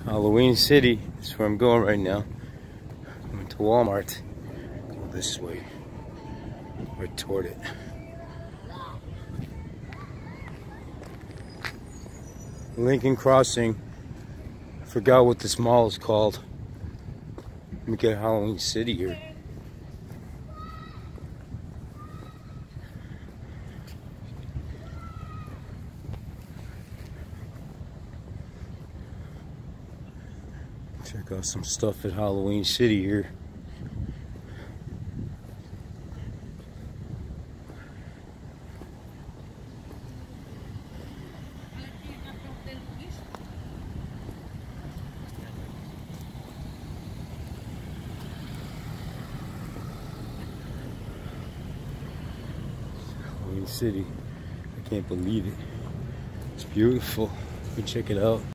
Halloween City is where I'm going right now. I'm into Walmart. Go this way. Right toward it. Lincoln Crossing. I forgot what this mall is called. Let me get Halloween City here. Check out some stuff at Halloween City here. Halloween City. I can't believe it. It's beautiful. Go check it out.